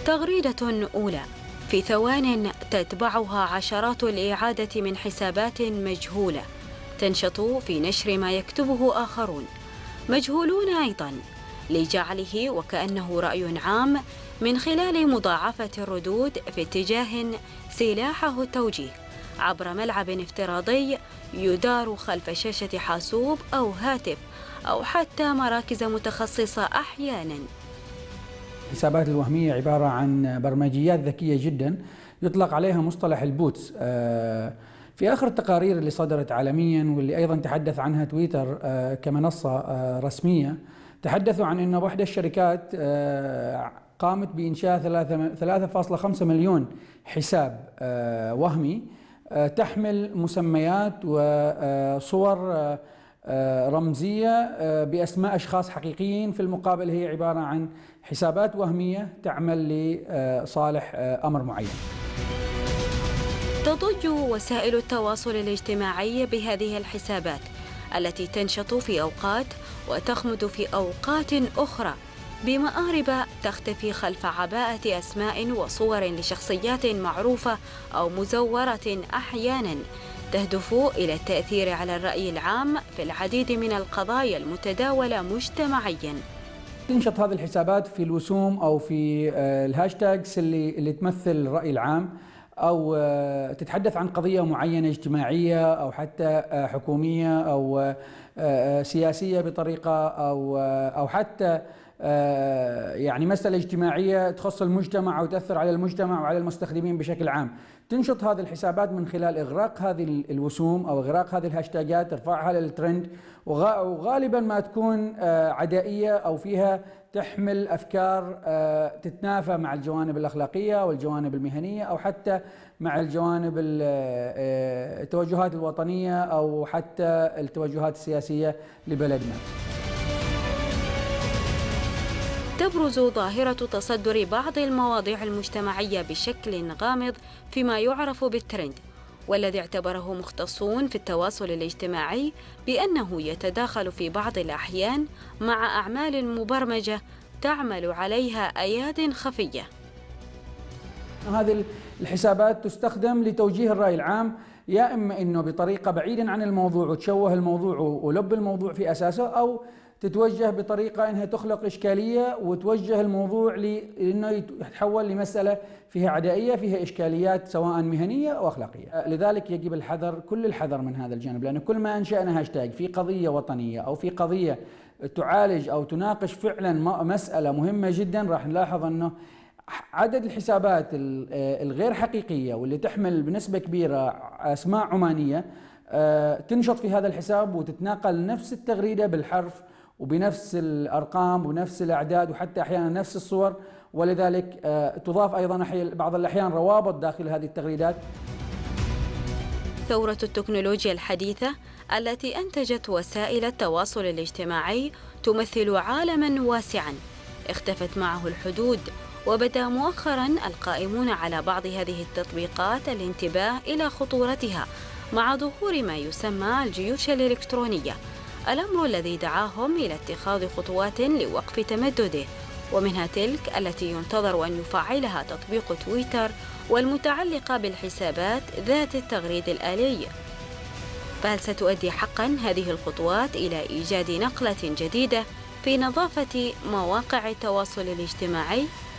تغريدة أولى، في ثوان تتبعها عشرات الإعادة من حسابات مجهولة تنشط في نشر ما يكتبه آخرون مجهولون أيضا، لجعله وكأنه رأي عام من خلال مضاعفة الردود في اتجاه سلاحه التوجيه عبر ملعب افتراضي يدار خلف شاشة حاسوب أو هاتف أو حتى مراكز متخصصة أحيانا. الحسابات الوهمية عبارة عن برمجيات ذكية جدا يطلق عليها مصطلح البوتس. في آخر التقارير اللي صدرت عالميا واللي أيضا تحدث عنها تويتر كمنصة رسمية، تحدثوا عن أن واحدة الشركات قامت بإنشاء 3.5 مليون حساب وهمي تحمل مسميات وصور رمزية بأسماء أشخاص حقيقيين، في المقابل هي عبارة عن حسابات وهمية تعمل لصالح أمر معين. تضج وسائل التواصل الاجتماعي بهذه الحسابات التي تنشط في أوقات وتخمد في أوقات أخرى بمآرب تختفي خلف عباءة أسماء وصور لشخصيات معروفة أو مزورة أحيانا تهدف إلى التأثير على الرأي العام في العديد من القضايا المتداولة مجتمعيا. تنشط هذه الحسابات في الوسوم أو في الهاشتاجز اللي تمثل الرأي العام أو تتحدث عن قضية معينة اجتماعية أو حتى حكومية أو سياسية بطريقة أو حتى يعني مسألة اجتماعية تخص المجتمع أو تأثر على المجتمع وعلى المستخدمين بشكل عام. تنشط هذه الحسابات من خلال إغراق هذه الوسوم أو إغراق هذه الهاشتاجات، ترفعها للترند، وغالبا ما تكون عدائية أو فيها تحمل أفكار تتنافى مع الجوانب الأخلاقية والجوانب المهنية أو حتى مع الجوانب التوجهات الوطنية أو حتى التوجهات السياسية لبلدنا. تبرز ظاهرة تصدر بعض المواضيع المجتمعية بشكل غامض فيما يعرف بالترند، والذي اعتبره مختصون في التواصل الاجتماعي بأنه يتداخل في بعض الأحيان مع أعمال مبرمجة تعمل عليها أياد خفية. هذه الحسابات تستخدم لتوجيه الرأي العام، يا إما أنه بطريقة بعيدا عن الموضوع وتشوه الموضوع ولب الموضوع في أساسه، أو تتوجه بطريقة أنها تخلق إشكالية وتوجه الموضوع لأنه يتحول لمسألة فيها عدائية، فيها إشكاليات سواء مهنية أو أخلاقية. لذلك يجب الحذر، كل الحذر من هذا الجانب، لأن كل ما أنشأنا هاشتاج في قضية وطنية أو في قضية تعالج أو تناقش فعلا مسألة مهمة جدا، راح نلاحظ أنه عدد الحسابات الغير حقيقية واللي تحمل بنسبة كبيرة أسماء عمانية تنشط في هذا الحساب وتتناقل نفس التغريدة بالحرف وبنفس الأرقام ونفس الأعداد وحتى أحيانا نفس الصور، ولذلك تضاف أيضا بعض الأحيان روابط داخل هذه التغريدات. ثورة التكنولوجيا الحديثة التي أنتجت وسائل التواصل الاجتماعي تمثل عالما واسعا اختفت معه الحدود، وبدا مؤخرا القائمون على بعض هذه التطبيقات الانتباه إلى خطورتها مع ظهور ما يسمى الجيوش الإلكترونية، الأمر الذي دعاهم إلى اتخاذ خطوات لوقف تمدده، ومنها تلك التي ينتظر أن يفعلها تطبيق تويتر والمتعلقة بالحسابات ذات التغريد الآلي. فهل ستؤدي حقا هذه الخطوات إلى إيجاد نقلة جديدة في نظافة مواقع التواصل الاجتماعي؟